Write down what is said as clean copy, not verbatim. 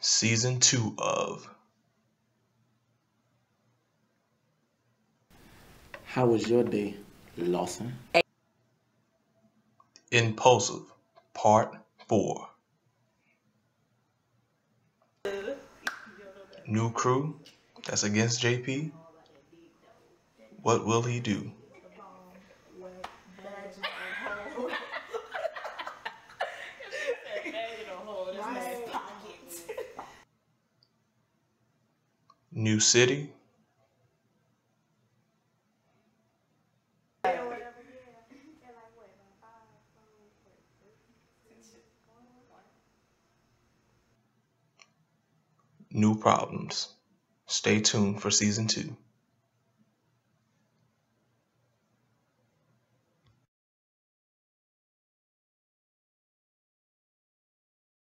Season 2 of How was your day, Lawson? Impulsive Part 4. New crew that's against JP. What will he do? New city. New problems. Stay tuned for season 2.